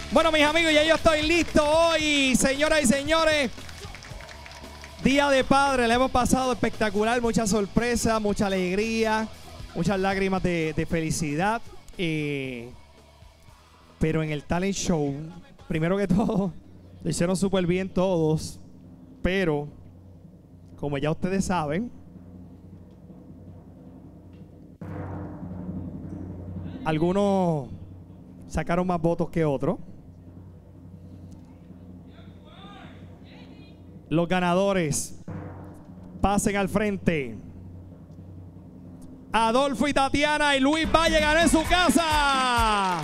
Bueno, mis amigos, ya yo estoy listo hoy, señoras y señores. Día de Padre, le hemos pasado espectacular, mucha sorpresa, mucha alegría, muchas lágrimas de felicidad. Pero en el talent show, primero que todo, lo hicieron súper bien todos. Pero, como ya ustedes saben, algunos sacaron más votos que otros. Los ganadores, pasen al frente. Adolfo y Tatiana, y Luis Valle ganó en su casa.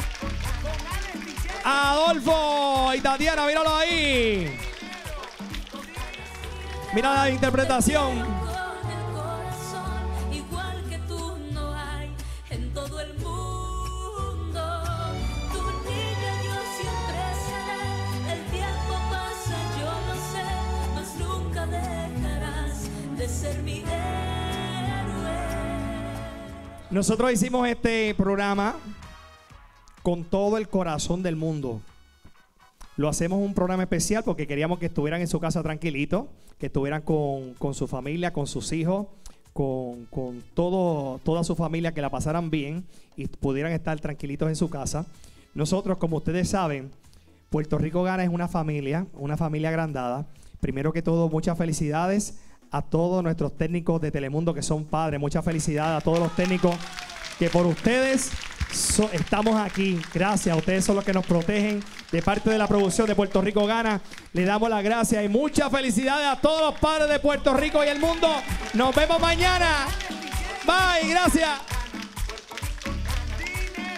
Adolfo y Tatiana, míralo ahí. Mira la interpretación. Nosotros hicimos este programa con todo el corazón del mundo. Lo hacemos un programa especial porque queríamos que estuvieran en su casa tranquilitos, que estuvieran con su familia, con sus hijos, con toda su familia, que la pasaran bien y pudieran estar tranquilitos en su casa. Nosotros, como ustedes saben, Puerto Rico Gana es una familia agrandada. Primero que todo, muchas felicidades a todos nuestros técnicos de Telemundo que son padres. Muchas felicidades a todos los técnicos que por ustedes estamos aquí. Gracias, ustedes son los que nos protegen. De parte de la producción de Puerto Rico Gana, le damos las gracias y muchas felicidades a todos los padres de Puerto Rico y el mundo. Nos vemos mañana. Bye, gracias.